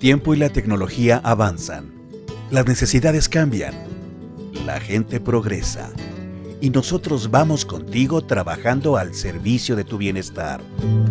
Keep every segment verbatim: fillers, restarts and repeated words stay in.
tiempo y la tecnología avanzan, las necesidades cambian, la gente progresa y nosotros vamos contigo trabajando al servicio de tu bienestar.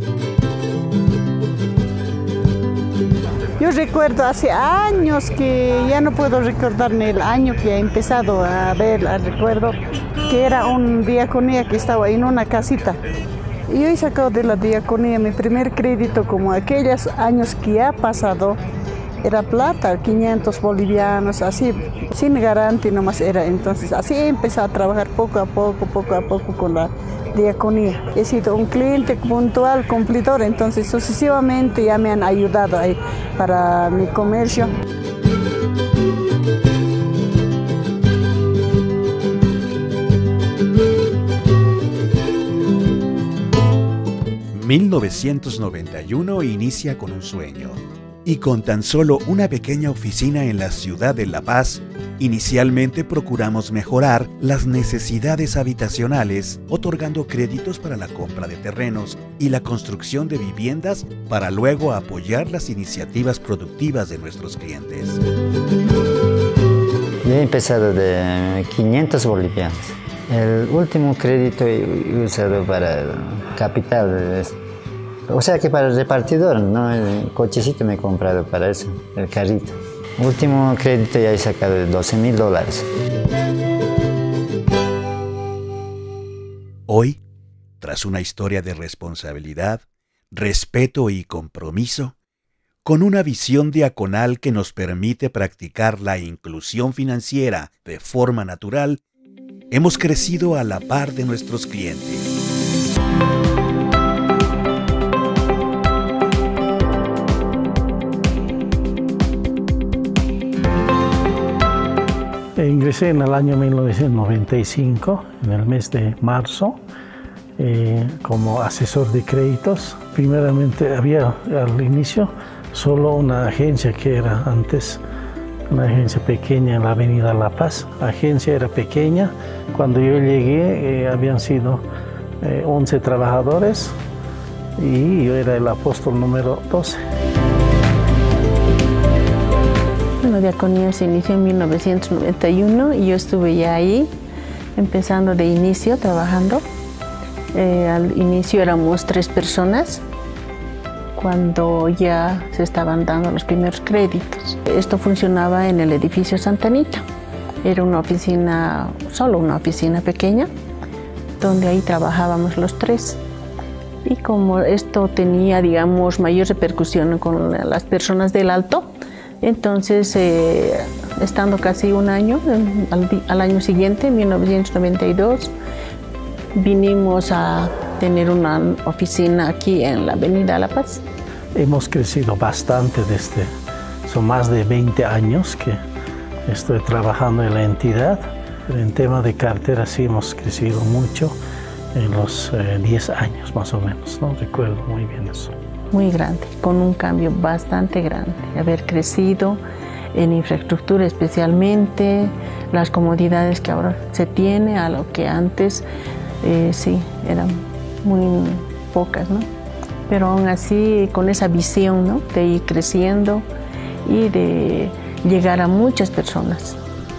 Yo recuerdo hace años que ya no puedo recordar ni el año que he empezado a ver, recuerdo que era una diaconía que estaba en una casita. Y yo he sacado de la diaconía mi primer crédito, como aquellos años que ha pasado, era plata, quinientos bolivianos, así, sin garantía nomás era. Entonces así he empezado a trabajar poco a poco, poco a poco con la diaconía. He sido un cliente puntual, cumplidor, entonces sucesivamente ya me han ayudado ahí para mi comercio. mil novecientos noventa y uno inicia con un sueño, y con tan solo una pequeña oficina en la ciudad de La Paz, inicialmente procuramos mejorar las necesidades habitacionales, otorgando créditos para la compra de terrenos y la construcción de viviendas para luego apoyar las iniciativas productivas de nuestros clientes. Yo he empezado de quinientos bolivianos. El último crédito he usado para capital, o sea que para el repartidor, ¿no? El cochecito me he comprado para eso, el carrito. El último crédito ya he sacado de doce mil dólares. Hoy, tras una historia de responsabilidad, respeto y compromiso, con una visión diaconal que nos permite practicar la inclusión financiera de forma natural, hemos crecido a la par de nuestros clientes. Ingresé en el año mil novecientos noventa y cinco, en el mes de marzo, eh, como asesor de créditos. Primeramente había al inicio solo una agencia que era antes una agencia pequeña en la avenida La Paz. La agencia era pequeña. Cuando yo llegué eh, habían sido eh, once trabajadores y yo era el apóstol número doce. La diaconía se inició en mil novecientos noventa y uno y yo estuve ya ahí, empezando de inicio, trabajando. Eh, al inicio éramos tres personas, cuando ya se estaban dando los primeros créditos. Esto funcionaba en el edificio Santa Anita. Era una oficina, solo una oficina pequeña, donde ahí trabajábamos los tres. Y como esto tenía, digamos, mayor repercusión con las personas del Alto, entonces, eh, estando casi un año, al, al año siguiente, en mil novecientos noventa y dos, vinimos a tener una oficina aquí en la avenida La Paz. Hemos crecido bastante desde, son más de veinte años que estoy trabajando en la entidad. En tema de cartera sí hemos crecido mucho en los eh, diez años más o menos, ¿no? Recuerdo muy bien eso. Muy grande, con un cambio bastante grande. Haber crecido en infraestructura especialmente, las comodidades que ahora se tiene a lo que antes eh, sí eran muy pocas, ¿no? Pero aún así con esa visión, ¿no? De ir creciendo y de llegar a muchas personas.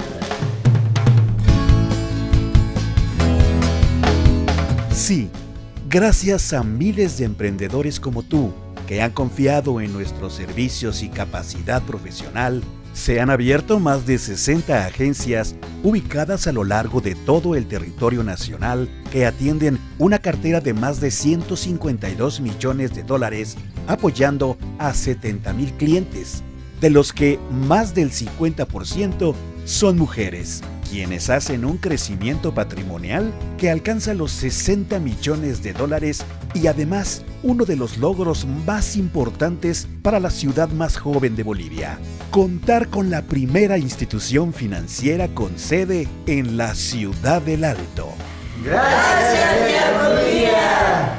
Sí, gracias a miles de emprendedores como tú que han confiado en nuestros servicios y capacidad profesional, se han abierto más de sesenta agencias ubicadas a lo largo de todo el territorio nacional que atienden una cartera de más de ciento cincuenta y dos millones de dólares, apoyando a setenta mil clientes, de los que más del cincuenta por ciento son mujeres, quienes hacen un crecimiento patrimonial que alcanza los sesenta millones de dólares y además uno de los logros más importantes para la ciudad más joven de Bolivia: contar con la primera institución financiera con sede en la ciudad del Alto. ¡Gracias, diaconía!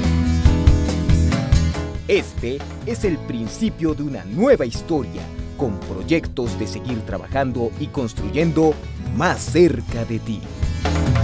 Este es el principio de una nueva historia, con proyectos de seguir trabajando y construyendo más cerca de ti.